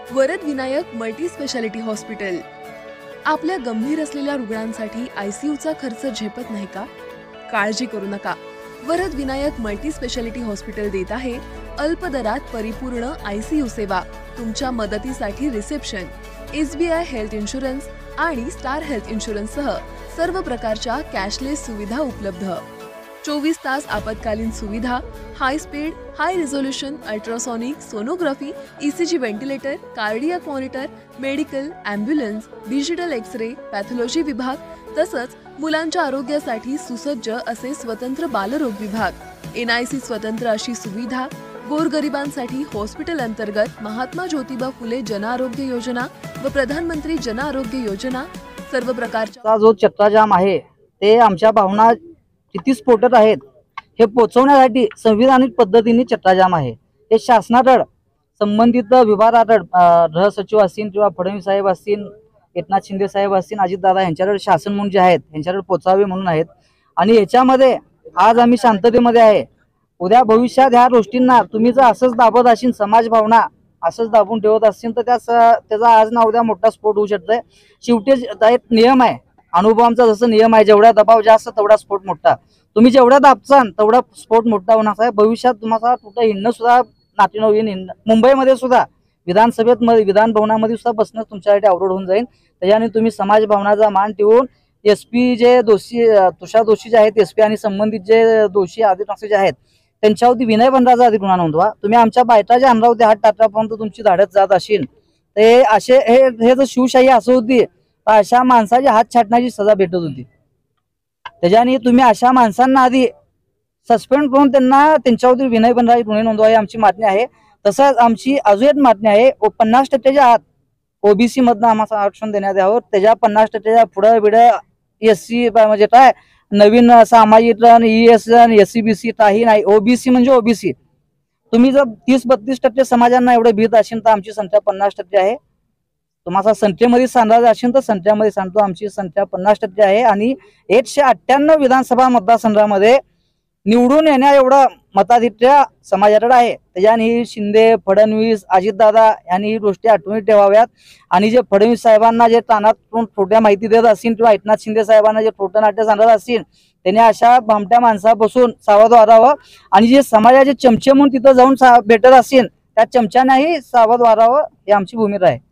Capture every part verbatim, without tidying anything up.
Varad Vinayak multi speciality hospital. आपल्या गंभीर असलेल्या रुग्णांसाठी आयसीयूचा खर्च झेपत नाही का? काळजी करू नका। Varad Vinayak multi speciality hospital देत आहे अल्प दरात परिपूर्ण आयसीयू सेवा। तुमच्या मदतीसाठी रिसेप्शन, एसबीआय हेल्थ इन्शुरन्स आणि स्टार हेल्थ इन्शुरन्स सह सर्व प्रकारच्या कॅशलेस सुविधा उपलब्ध। चोवीस तास आपत्कालीन सुविधा, high speed, high resolution ultrasonic sonography, ECG ventilator, cardiac monitor, medical, ambulance, digital x-ray, pathology विभाग तसंच मुलांच्या आरोग्यासाठी सुसज्ज असे स्वतंत्र बालरोग विभाग। एनआयसी स्वतंत्र अशी सुविधा। गोरगरिबांसाठी हॉस्पिटल अंतर्गत महात्मा ज्योतिबा फुले जन आरोग्य योजना व प्रधानमंत्री जन आरोग्य योजना। सर्व प्रकारचा जो चक्काजाम आहे ते आमच्या भावना किती स्फोटक आहेत हे पोहोचवण्यासाठी संविधानिक पद्धतीने चक्काजाम आहे। हे शासनाकडे संबंधित विभागाकडे गृह सचिव असतील किंवा फडणवीस साहेब असतील, एकनाथ शिंदे साहेब असतील, अजितदादा यांच्याकडे शासन म्हणून जे आहेत यांच्याकडे पोचावे म्हणून आहेत। आणि याच्यामध्ये आज आम्ही शांततेमध्ये आहे। उद्या भविष्यात ह्या गोष्टींना तुम्ही जर असंच दाबत असेल, समाज भावना असंच दाबून ठेवत असेल तर त्या त्याचा आज ना उद्या मोठा स्फोट होऊ शकतोय। शेवटी एक नियम आहे, अणुबॉम्बचा जसं नियम आहे, जेवढा दबाव जास्त तेवढा स्फोट मोठा। तुम्ही जेवढा दाबचाल तेवढा स्फोट मोठा होणार आहे। भविष्यात तुम्हाला कुठं हिंडणं सुद्धा नातीनं होईल। मुंबईमध्ये सुद्धा विधानसभेत मध्ये विधान भवनामध्ये सुद्धा बसणं तुमच्यासाठी अवघड होऊन जाईल। त्याच्याने तुम्ही समाज भावनाचा मान ठेवून एस पी जे दोषी तुषार दोषी जे आहेत, एस पी आणि संबंधित जे दोषी आदिवासी जे आहेत त्यांच्यावरती विनयभंगाचा अधिक गुन्हा नोंदवा। तुम्ही आमच्या बायटाच्या अंधावरती हात टाकल्यापर्यंत तुमची धाडस जात असेल ते असे हे हे जर शिवशाही असं होती तर अशा माणसाची हात छाटण्याची सजा भेटत होती। त्याच्याने तुम्ही अशा माणसांना आधी सस्पेंड करून त्यांना त्यांच्यावरती विनयभंगाचे गुन्हे नोंदवा ही आमची मागणी आहे। तसंच आमची अजून एक मागणी आहे, पन्नास टक्क्याच्या आत ओबीसी मधनं आम्हाला आरक्षण देण्यात यावं। त्याच्या पन्नास टक्क्याच्या पुढं बिडं एस सी म्हणजे काय नवीन सामाजिक E S S C B C काही नाही, ओबीसी म्हणजे ओबीसी। तुम्ही जर तीस बत्तीस टक्के समाजांना एवढे भीत असेल तर आमची संख्या पन्नास टक्के आहे। तुम्हाला संख्येमध्ये सांगायचं असेल तर संख्यामध्ये सांगतो आमची संख्या पन्नास टक्के आहे। आणि एकशे अठ्ठ्याण्णव विधानसभा मतदारसंघामध्ये निवडून येण्या एवढं मताधिक्य समाजाकडे आहे। त्याच्याने शिंदे, फडणवीस, अजितदादा यांनी ही गोष्टी आठवणीत ठेवाव्यात। आणि जे फडणवीस साहेबांना जे तानातून खोट्या माहिती देत असतील किंवा एकनाथ शिंदे साहेबांना जे खोटं नाट्य सांगत असतील त्यांनी अशा भामट्या माणसापासून सावध व्हावं। आणि जे समाजाचे चमचे म्हणून तिथं जाऊन भेटत असतील त्या चमच्यांनाही सावध व्हावं ही आमची भूमिका आहे।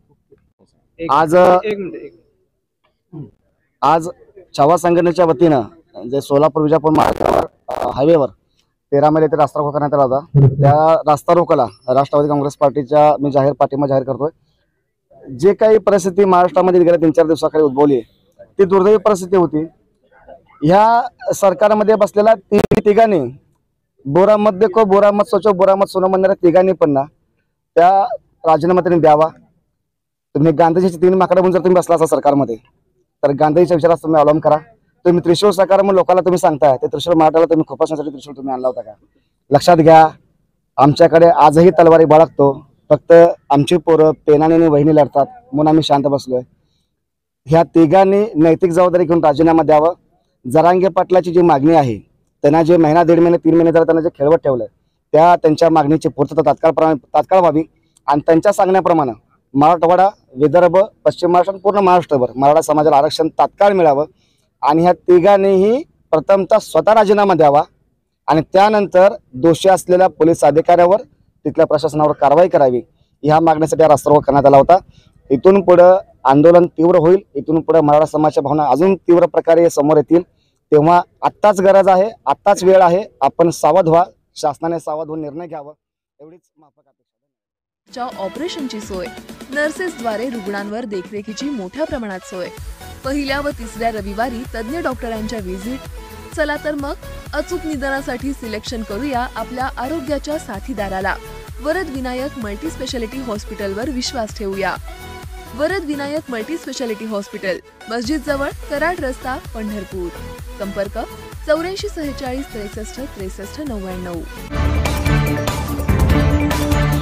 आज आज छावा संघटनेच्या वतीनं जे सोलापूर विजापूर मार्गावर हायवेवर तेरा मैल येथे रास्ता रोको करण्यात आला होता। त्या रास्ता रोकोला राष्ट्रवादी काँग्रेस पार्टीच्या मी जाहीर पाठिंबा जाहीर करतोय। जे काही परिस्थिती महाराष्ट्रामध्ये गेल्या तीन चार दिवसाखाली उद्भवली ती दुर्दैवी परिस्थिती होती। ह्या सरकारमध्ये बसलेल्या तिघांनी बोरामत देखो बोरामत सोचो बोरामत सोनो म्हणणाऱ्या तिघांनी पण ना त्या राजीनामा त्यांनी द्यावा। तुम्ही गांधीजीची तीन माकडे म्हणून जर तुम्ही बसला असा सरकारमध्ये तर गांधीजीच्या विचारात तुम्ही अवलंब करा। तुम्ही त्रिशूळ सरकार म्हणून लोकांना तुम्ही सांगताय ते त्रिशूळ मराठाला तुम्ही खोपसण्यासाठी त्रिशूळ तुम्ही आणला होता का? लक्षात घ्या, आमच्याकडे आजही तलवारी बाळगतो, फक्त आमची पोरं पेनाने आणि वहिनी लढतात म्हणून आम्ही शांत बसलोय। ह्या तिघांनी नैतिक जबाबदारी घेऊन राजीनामा द्यावा। जरांगे पाटलाची जी मागणी आहे त्यांना जे महिना दीड महिने तीन महिने जर त्यांना जे खेळवत ठेवलंय त्या त्यांच्या मागणीची पूर्तता तात्काळ तात्काळ व्हावी। आणि त्यांच्या सांगण्याप्रमाणे मराठवाडा, विदर्भ, पश्चिम महाराष्ट्र, पूर्ण महाराष्ट्रभर मराठा समाजाला आरक्षण तात्काळ मिळावं। आणि ह्या तिघांनीही प्रथमतः स्वतः राजीनामा द्यावा आणि त्यानंतर दोषी असलेल्या पोलीस अधिकाऱ्यावर तिथल्या प्रशासनावर कारवाई करावी। ह्या मागण्यासाठी रस्ता रोको करण्यात आला होता। इथून पुढे आंदोलन तीव्र होईल। इथून पुढे मराठा समाजाच्या भावना अजून तीव्र प्रकारे समोर येतील। तेव्हा आत्ताच गरज आहे, आत्ताच वेळ आहे, आपण सावध व्हा, शासनाने सावध होऊन निर्णय घ्यावा एवढीच माफक अपेक्षा। ऑपरेशनची सोय, नर्सेसद्वारे रुग्णांवर देखरेखीची मोठ्या प्रमाणात सोय, पहिल्या व तिसऱ्या रविवारी तज्ञ डॉक्टरांच्या व्हिजिट। चला तर मग अचूक निदानासाठी सिलेक्शन करूया आपल्या आरोग्याच्या साथीदाराला। वरद विनायक मल्टी स्पेशालिटी हॉस्पिटलवर विश्वास ठेवूया। Varad Vinayak multi speciality hospital, मस्जिद जवळ, कराड रस्ता, पंढरपूर। संपर्क चौऱ्याऐंशी सेहेचाळीस त्रेसष्ट त्रेसष्ट नव्याण्णव।